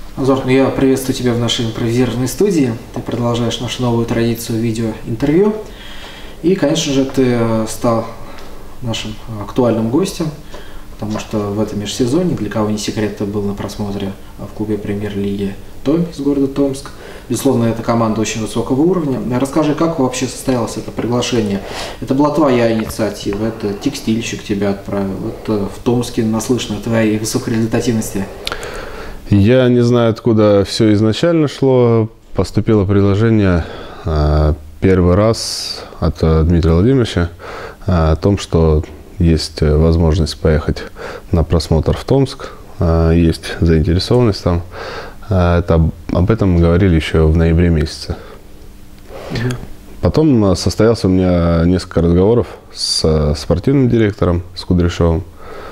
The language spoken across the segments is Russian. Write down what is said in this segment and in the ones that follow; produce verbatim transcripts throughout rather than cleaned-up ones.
Азор, ну я приветствую тебя в нашей импровизированной студии. Ты продолжаешь нашу новую традицию видеоинтервью. И, конечно же, ты стал нашим актуальным гостем, потому что в этом межсезонье, для кого не секрет, ты был на просмотре в клубе премьер-лиги «Томь» из города Томск. Безусловно, это команда очень высокого уровня. Расскажи, как вообще состоялось это приглашение? Это была твоя инициатива, это текстильщик тебя отправил, это в Томске наслышно о твоей высокой результативности. Я не знаю, откуда все изначально шло. Поступило предложение первый раз от Дмитрия Владимировича о том, что есть возможность поехать на просмотр в Томск, есть заинтересованность там. Это, об этом мы говорили еще в ноябре месяце. Угу. Потом состоялся у меня несколько разговоров с спортивным директором, с Кудряшовым.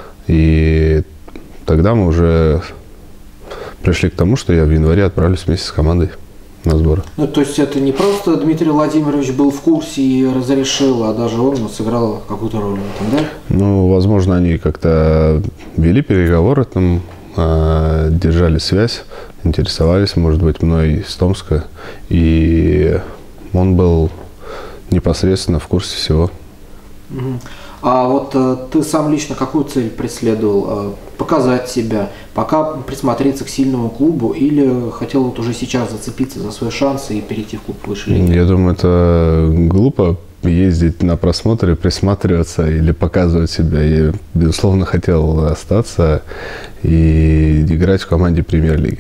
И тогда мы уже пришли к тому, что я в январе отправлюсь вместе с командой на сборы. Ну, то есть это не просто Дмитрий Владимирович был в курсе и разрешил, а даже он ну, сыграл какую-то роль в этом, да? Ну, возможно, они как-то вели переговоры, там, э, держали связь, интересовались, может быть, мной из Томска. И он был непосредственно в курсе всего. Угу. А вот э, ты сам лично какую цель преследовал? Э, показать себя, пока присмотреться к сильному клубу, или хотел вот уже сейчас зацепиться за свои шансы и перейти в клуб выше лиги? Я думаю, это глупо ездить на просмотры, присматриваться или показывать себя. Я, безусловно, хотел остаться и играть в команде премьер-лиги.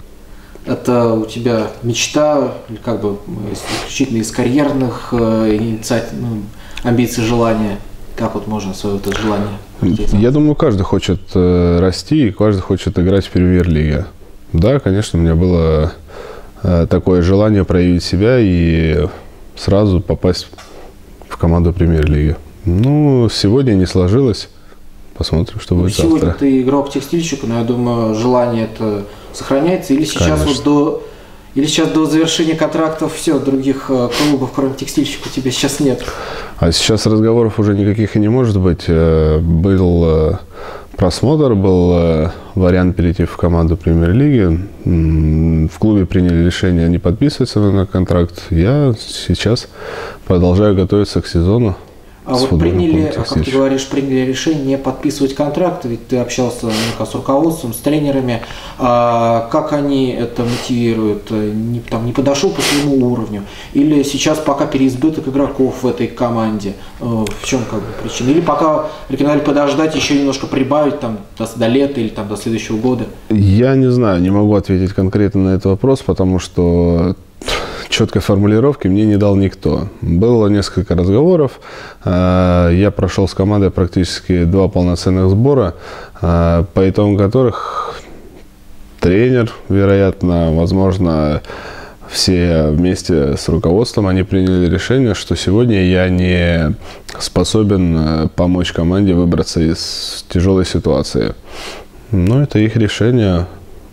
Это у тебя мечта, как бы исключительно из карьерных э, инициатив, ну, амбиций, желания? Как вот можно свое это желание? Я думаю, каждый хочет э, расти, и каждый хочет играть в премьер-лиге. Да, конечно, у меня было э, такое желание проявить себя и сразу попасть в команду премьер-лиги. Ну, сегодня не сложилось. Посмотрим, что будет сегодня завтра. Сегодня ты игрок-текстильщик, но я думаю, желание это сохраняется. Или сейчас, вот до, или сейчас до завершения контрактов все, других клубов, кроме текстильщика, у тебя сейчас нет? А сейчас разговоров уже никаких и не может быть. Был просмотр, был вариант перейти в команду премьер-лиги. В клубе приняли решение не подписываться на контракт. Я сейчас продолжаю готовиться к сезону. А вот приняли, как ты говоришь, приняли решение не подписывать контракт, ведь ты общался с руководством, с тренерами. А как они это мотивируют? Не, там, не подошел по своему уровню? Или сейчас пока переизбыток игроков в этой команде? В чем как бы причина? Или пока рекомендовали подождать, еще немножко прибавить там, до, до лета или там, до следующего года? Я не знаю, не могу ответить конкретно на этот вопрос, потому что четкой формулировки мне не дал никто. Было несколько разговоров. Я прошел с командой практически два полноценных сбора, по итогам которых тренер, вероятно, возможно, все вместе с руководством, они приняли решение, что сегодня я не способен помочь команде выбраться из тяжелой ситуации. Но это их решение.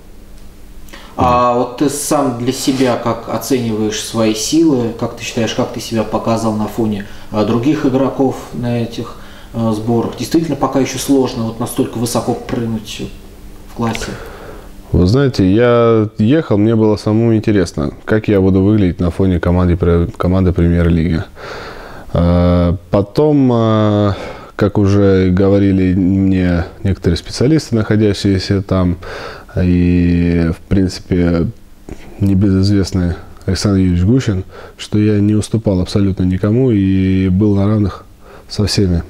А вот ты сам для себя как оцениваешь свои силы, как ты считаешь, как ты себя показал на фоне других игроков на этих сборах? Действительно, пока еще сложно вот настолько высоко прыгнуть в классе? Вы знаете, я ехал, мне было самому интересно, как я буду выглядеть на фоне команды, команды премьер-лиги. Потом, как уже говорили мне некоторые специалисты, находящиеся там, и, в принципе, небезызвестный Александр Юрьевич Гущин, что я не уступал абсолютно никому и был на равных со всеми.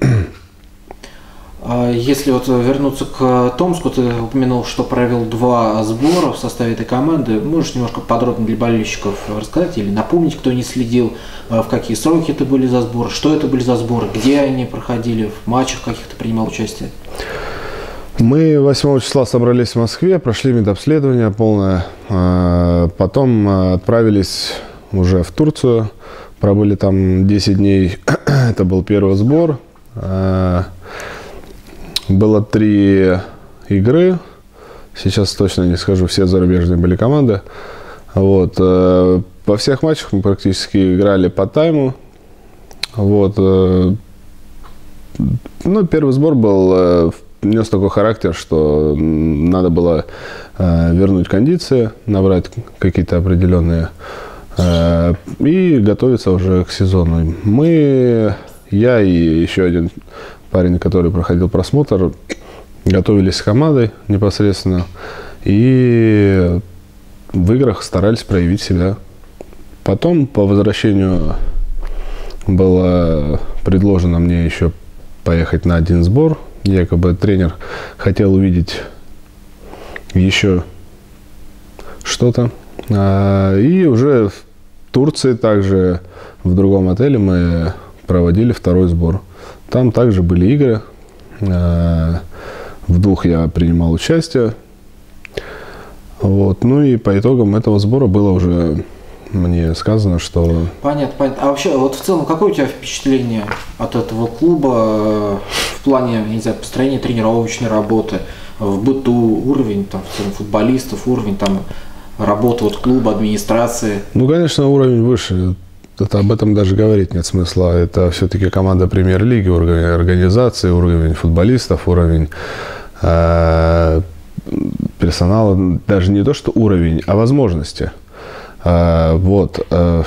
Если вот вернуться к Томску, ты упомянул, что провел два сбора в составе этой команды. Можешь немножко подробно для болельщиков рассказать или напомнить, кто не следил, в какие сроки это были за сборы, что это были за сборы, где они проходили, в матчах каких-то принимал участие? Мы восьмого числа собрались в Москве, прошли медобследование полное, потом отправились уже в Турцию, пробыли там десять дней, это был первый сбор, было три игры, сейчас точно не скажу, все зарубежные были команды, вот. Во всех матчах мы практически играли по тайму, вот. Ну, первый сбор был нес такой характер, что надо было э, вернуть кондиции, набрать какие-то определенные э, и готовиться уже к сезону. Мы, я и еще один парень, который проходил просмотр, готовились с командой непосредственно и в играх старались проявить себя. Потом по возвращению было предложено мне еще поехать на один сбор. Якобы тренер хотел увидеть еще что-то. И уже в Турции также в другом отеле мы проводили второй сбор. Там также были игры. В двух я принимал участие. Вот. Ну и по итогам этого сбора было уже мне сказано, что... Понятно, понятно. А вообще, вот в целом, какое у тебя впечатление от этого клуба в плане, не знаю, построения тренировочной работы, в быту, уровень там, в целом, футболистов, уровень там, работы вот, клуба, администрации? Ну, конечно, уровень выше. Это, об этом даже говорить нет смысла. Это все-таки команда премьер-лиги, уровень организации, уровень футболистов, уровень э, персонала. Даже не то, что уровень, а возможности. А, вот. А,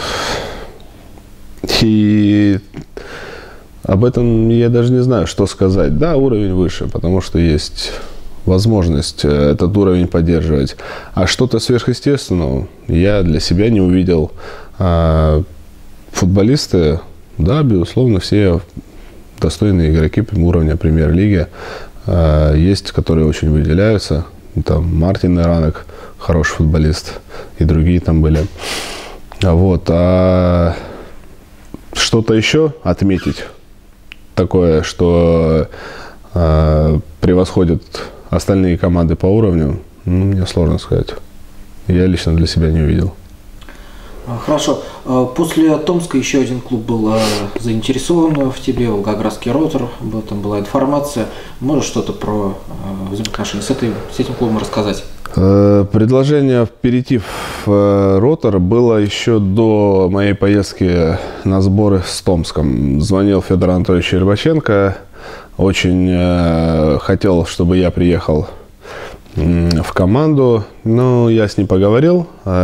и об этом я даже не знаю, что сказать. Да, уровень выше, потому что есть возможность этот уровень поддерживать. А что-то сверхъестественного я для себя не увидел. А, футболисты, да, безусловно, все достойные игроки уровня премьер-лиги. А, есть, которые очень выделяются. Там Мартин Иранок, хороший футболист, и другие там были. Вот. А что-то еще отметить такое, что а, превосходит остальные команды по уровню, ну, мне сложно сказать. Я лично для себя не увидел. Хорошо. После Томска еще один клуб был заинтересован в тебе, Волгоградский Ротор. Об этом была информация. Можешь что-то про взаимоотношения с, этой, с этим клубом рассказать? Предложение перейти в Ротор было еще до моей поездки на сборы с Томском. Звонил Федор Анатольевич Щербаченко. Очень хотел, чтобы я приехал в команду, но я с ним поговорил,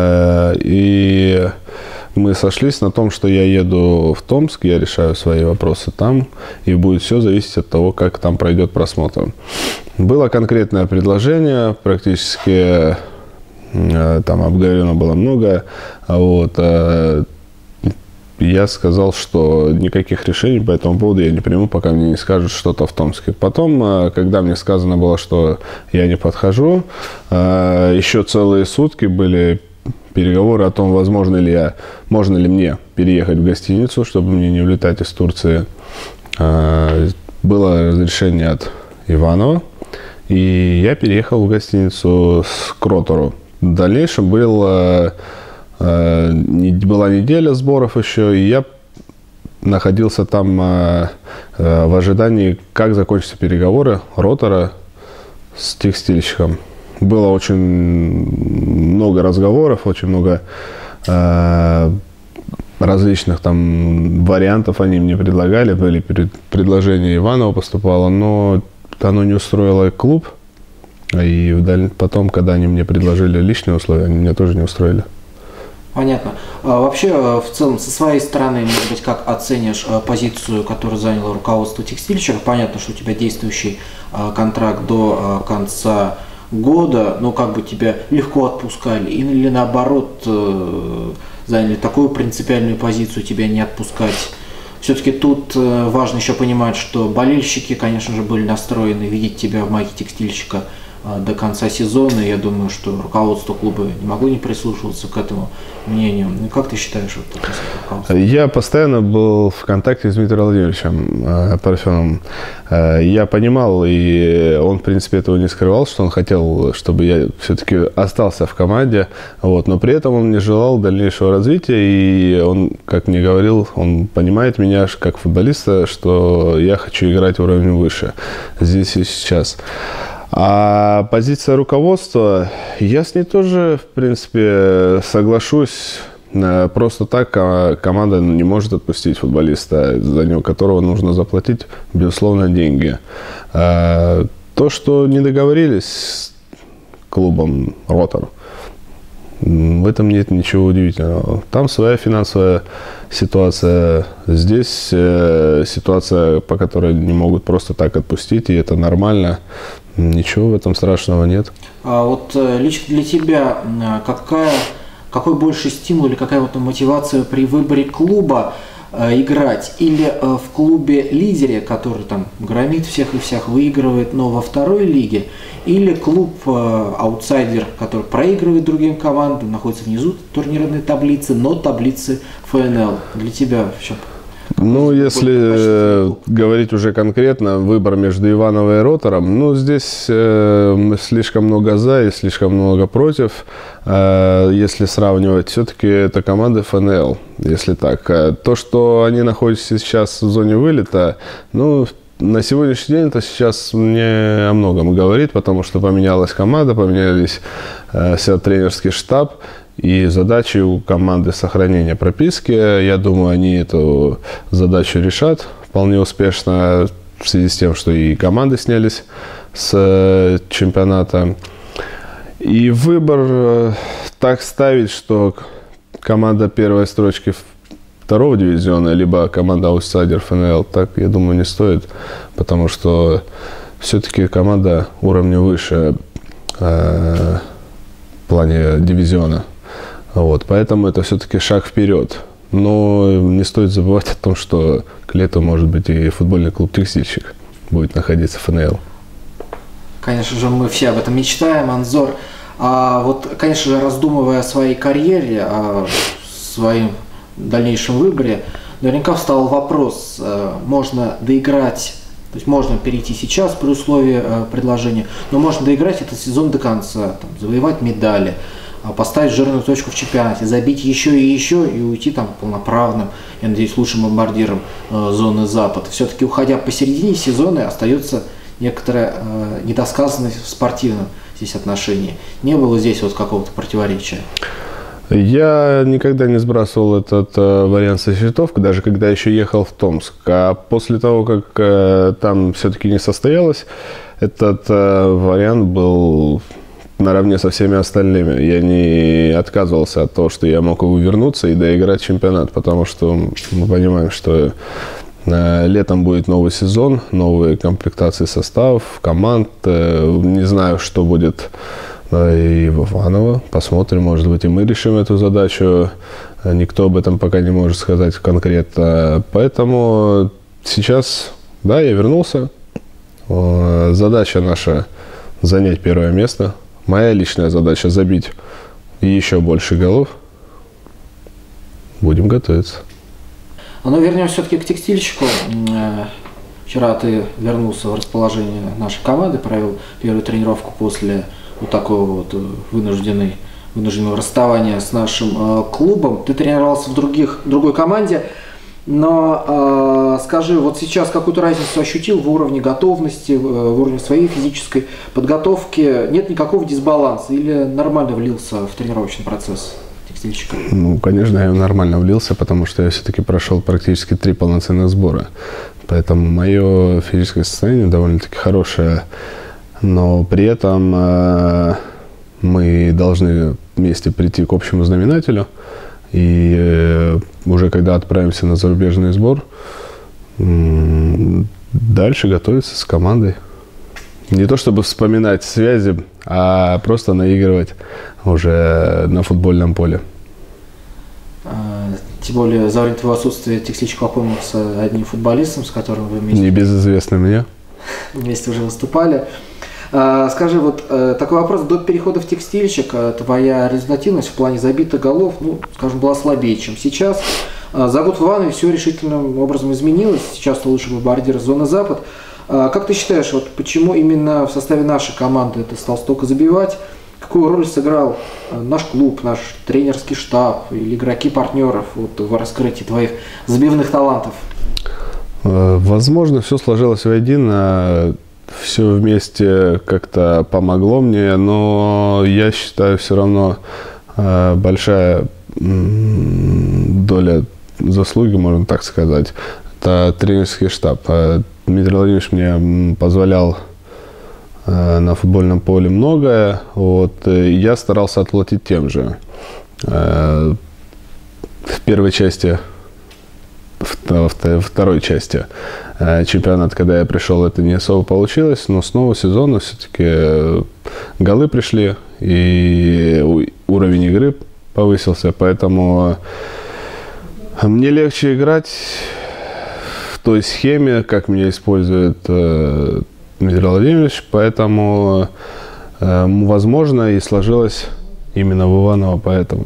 и мы сошлись на том, что я еду в Томск, я решаю свои вопросы там, и будет все зависеть от того, как там пройдет просмотр. Было конкретное предложение, практически там обговорено было много, вот. Я сказал, что никаких решений по этому поводу я не приму, пока мне не скажут что-то в Томске. Потом, когда мне сказано было, что я не подхожу, еще целые сутки были переговоры о том, возможно ли я, можно ли мне переехать в гостиницу, чтобы мне не улетать из Турции. Было разрешение от Иванова, и я переехал в гостиницу к Ротору. В дальнейшем было... Была неделя сборов еще, и я находился там в ожидании, как закончатся переговоры Ротора с текстильщиком. Было очень много разговоров, очень много различных там вариантов они мне предлагали. Были предложения Иванова поступало, но оно не устроило клуб. И потом, когда они мне предложили личные условия, они меня тоже не устроили. Понятно. А вообще, в целом, со своей стороны, может быть, как оценишь позицию, которую заняло руководство текстильщика? Понятно, что у тебя действующий контракт до конца года, но как бы тебя легко отпускали, или наоборот, заняли такую принципиальную позицию, тебя не отпускать. Все-таки тут важно еще понимать, что болельщики, конечно же, были настроены видеть тебя в майке текстильщика до конца сезона. Я думаю, что руководство клуба не могло не прислушиваться к этому мнению. Как ты считаешь? Вот, я постоянно был в контакте с Дмитрием Владимировичем э, Парфеновым. Э, я понимал, и он, в принципе, этого не скрывал, что он хотел, чтобы я все-таки остался в команде. Вот, но при этом он не желал дальнейшего развития, и он, как мне говорил, он понимает меня как футболиста, что я хочу играть уровень выше здесь и сейчас. А позиция руководства, я с ней тоже, в принципе, соглашусь. Просто так команда не может отпустить футболиста, за него которого нужно заплатить, безусловно, деньги. То, То, что не договорились с клубом «Ротор», в этом нет ничего удивительного. Там своя финансовая ситуация, здесь э, ситуация, по которой не могут просто так отпустить, и это нормально. Ничего в этом страшного нет. А вот э, лично для тебя какая, какой больше стимул или какая вот мотивация при выборе клуба э, играть? Или э, в клубе-лидере, который там громит всех и всех, выигрывает, но во второй лиге? Или клуб-аутсайдер, который проигрывает другим командам, находится внизу турнирной таблицы, но таблицы эф эн эл. Для тебя в чем? Ну, если говорить уже конкретно, выбор между Иваново и Ротором, ну, здесь э, слишком много за и слишком много против. Э, если сравнивать, все-таки это команда эф эн эл, если так. То, что они находятся сейчас в зоне вылета, ну, на сегодняшний день это сейчас мне о многом говорит, потому что поменялась команда, поменялись э, вся тренерский штаб. И задачи у команды сохранения прописки, я думаю, они эту задачу решат вполне успешно в связи с тем, что и команды снялись с чемпионата. И выбор так ставить, что команда первой строчки второго дивизиона, либо команда аутсайдер эф эн эл, так, я думаю, не стоит, потому что все-таки команда уровня выше э, в плане дивизиона. Вот, поэтому это все-таки шаг вперед. Но не стоит забывать о том, что к лету, может быть, и футбольный клуб «Текстильщик» будет находиться в эф эн эл. Конечно же, мы все об этом мечтаем, Анзор. А вот, конечно же, раздумывая о своей карьере, о своем дальнейшем выборе, наверняка встал вопрос, можно доиграть, то есть можно перейти сейчас при условии предложения, но можно доиграть этот сезон до конца, там, завоевать медали, поставить жирную точку в чемпионате, забить еще и еще и уйти там полноправным, я надеюсь, лучшим бомбардиром э, зоны Запад. Все-таки, уходя посередине сезона, остается некоторая э, недосказанность в спортивном здесь отношении. Не было здесь вот какого-то противоречия? Я никогда не сбрасывал этот э, вариант со счетов, даже когда еще ехал в Томск. А после того, как э, там все-таки не состоялось, этот э, вариант был наравне со всеми остальными. Я не отказывался от того, что я мог увернуться и доиграть чемпионат, потому что мы понимаем, что э, летом будет новый сезон, новые комплектации составов, команд. Э, не знаю, что будет э, и в Иваново. Посмотрим, может быть, и мы решим эту задачу. Никто об этом пока не может сказать конкретно. Поэтому сейчас, да, я вернулся. Э, задача наша занять первое место. Моя личная задача забить еще больше голов. Будем готовиться. Ну, вернемся все-таки к текстильщику. Вчера ты вернулся в расположение нашей команды, провел первую тренировку после вот такого вот вынужденной, вынужденного расставания с нашим клубом. Ты тренировался в других, другой команде. Но э, скажи, вот сейчас какую-то разницу ощутил в уровне готовности, в уровне своей физической подготовки? Нет никакого дисбаланса или нормально влился в тренировочный процесс текстильщика? Ну, конечно, я нормально влился, потому что я все-таки прошел практически три полноценных сбора. Поэтому мое физическое состояние довольно-таки хорошее. Но при этом э, мы должны вместе прийти к общему знаменателю. И э, уже когда отправимся на зарубежный сбор, м- дальше готовиться с командой. Не то чтобы вспоминать связи, а просто наигрывать уже на футбольном поле. А, тем более, за время твоего отсутствия текстильщик пополнился одним футболистом, с которым вы вместе... Небезызвестный мне. Вместе уже выступали. Скажи, вот такой вопрос, до перехода в текстильщик твоя результативность в плане забитых голов, ну, скажем, была слабее, чем сейчас. За год в Иванове все решительным образом изменилось, сейчас ты лучший бомбардир зоны Запад. Как ты считаешь, вот почему именно в составе нашей команды ты стал столько забивать? Какую роль сыграл наш клуб, наш тренерский штаб или игроки партнеров вот, в раскрытии твоих забивных талантов? Возможно, все сложилось воедино. Все вместе как-то помогло мне, но я считаю, все равно э, большая м, доля заслуги, можно так сказать, это тренерский штаб. Дмитрий Владимирович мне позволял на футбольном поле многое. Вот, я старался отплатить тем же. В первой части, во второй части чемпионата, когда я пришел, это не особо получилось, но с нового сезона все-таки голы пришли, и уровень игры повысился, поэтому мне легче играть в той схеме, как меня использует Дмитрий Владимирович, поэтому, возможно, и сложилось именно в Иваново поэтому.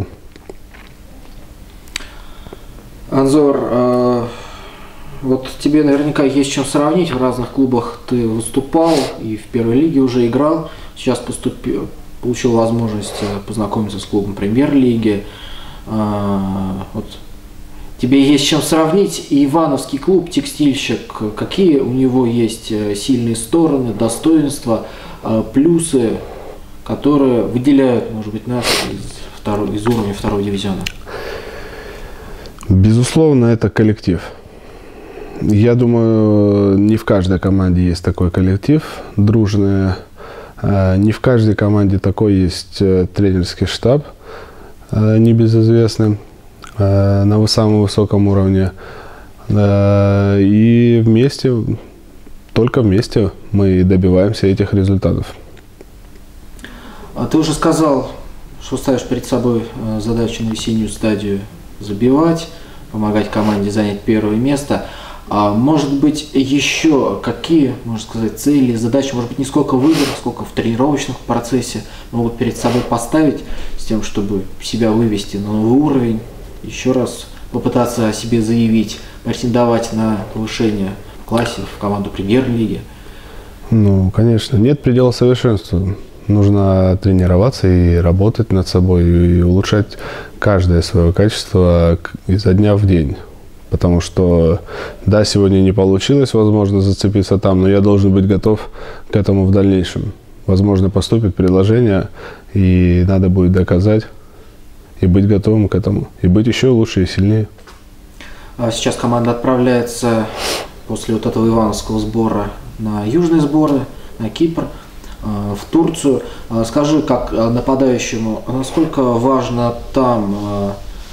Анзор, э, вот тебе наверняка есть чем сравнить. В разных клубах ты выступал и в первой лиге уже играл. Сейчас поступил, получил возможность познакомиться с клубом премьер-лиги. Э, вот тебе есть чем сравнить. И ивановский клуб «Текстильщик», какие у него есть сильные стороны, достоинства, э, плюсы, которые выделяют, может быть, нас из, второй, из уровня второго дивизиона? Безусловно, это коллектив. Я думаю, не в каждой команде есть такой коллектив дружный. Не в каждой команде такой есть тренерский штаб, небезызвестный, на самом высоком уровне. И вместе, только вместе мы добиваемся этих результатов. Ты уже сказал, что ставишь перед собой задачу на весеннюю стадию забивать, помогать команде занять первое место. А может быть, еще какие, можно сказать, цели, задачи, может быть, не сколько в играх, сколько в тренировочном процессе могут перед собой поставить с тем, чтобы себя вывести на новый уровень, еще раз попытаться о себе заявить, претендовать на повышение в классе, в команду премьер-лиги? Ну, конечно, нет предела совершенству. Нужно тренироваться и работать над собой, и улучшать каждое свое качество изо дня в день. Потому что, да, сегодня не получилось, возможно, зацепиться там, но я должен быть готов к этому в дальнейшем. Возможно, поступит предложение, и надо будет доказать, и быть готовым к этому, и быть еще лучше и сильнее. Сейчас команда отправляется после вот этого ивановского сбора на южные сборы, на Кипр, в Турцию. Скажи, как нападающему, насколько важно там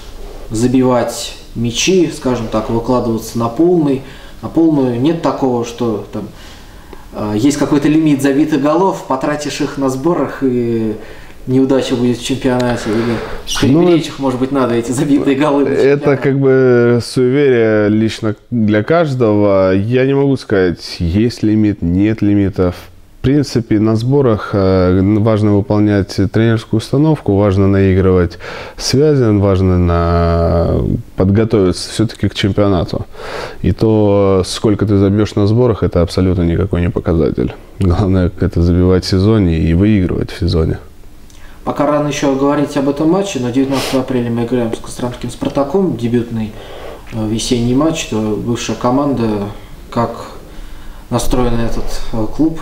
забивать мячи, скажем так, выкладываться на полный, на полную? Нет такого, что там есть какой-то лимит забитых голов, потратишь их на сборах и неудача будет в чемпионате, или ну, беречь их, может быть, надо, эти забитые голы? Это как бы суеверие лично для каждого. Я не могу сказать, есть лимит, нет лимитов. В принципе, на сборах важно выполнять тренерскую установку, важно наигрывать связи, важно на... подготовиться все-таки к чемпионату. И то, сколько ты забьешь на сборах, это абсолютно никакой не показатель. Главное, это забивать в сезоне и выигрывать в сезоне. Пока рано еще говорить об этом матче, но девятнадцатого апреля мы играем с Костромским «Спартаком», дебютный весенний матч, это бывшая команда. Как настроен этот клуб?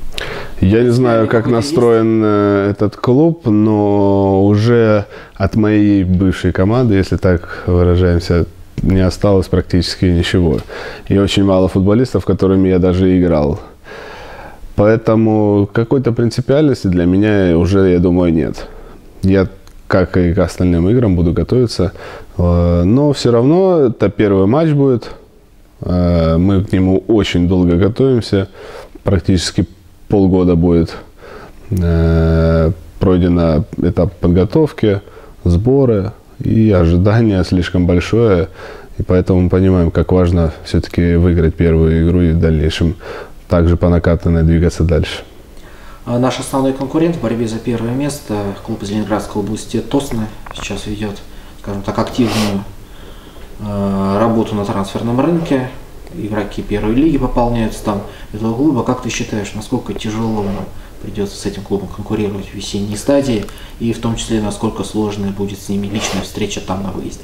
Я не знаю, как настроен этот клуб, но уже от моей бывшей команды, если так выражаемся, не осталось практически ничего. И очень мало футболистов, которыми я даже играл. Поэтому какой-то принципиальности для меня уже, я думаю, нет. Я, как и к остальным играм, буду готовиться. Но все равно это первый матч будет. Мы к нему очень долго готовимся. Практически полгода будет э, пройдено этап подготовки, сборы, и ожидание слишком большое. И поэтому мы понимаем, как важно все-таки выиграть первую игру и в дальнейшем также по накатанной двигаться дальше. Наш основной конкурент в борьбе за первое место, клуб из Ленинградской области «Тосны», сейчас ведет, скажем так, активную э, работу на трансферном рынке. Игроки первой лиги пополняются там этого клуба. Как ты считаешь, насколько тяжело нам придется с этим клубом конкурировать в весенней стадии, и в том числе, насколько сложная будет с ними личная встреча там на выезде?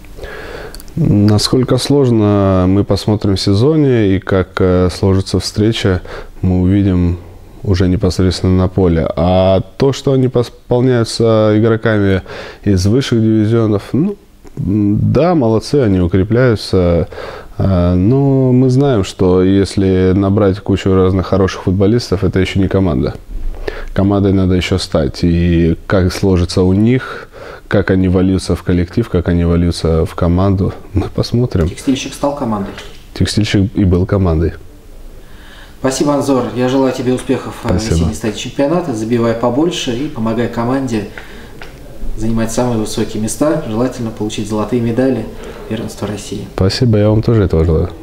Насколько сложно, мы посмотрим в сезоне, и как сложится встреча, мы увидим уже непосредственно на поле. А то, что они пополняются игроками из высших дивизионов, ну, Да, молодцы, они укрепляются. Но мы знаем, что если набрать кучу разных хороших футболистов, это еще не команда. Командой надо еще стать. И как сложится у них, как они вольются в коллектив, как они вольются в команду, мы посмотрим. Текстильщик стал командой. Текстильщик и был командой. Спасибо, Анзор. Я желаю тебе успехов в Спасибо. весенней стадии чемпионата. Забивай побольше и помогай команде занимать самые высокие места. Желательно получить золотые медали первенства России. Спасибо, я вам тоже этого желаю.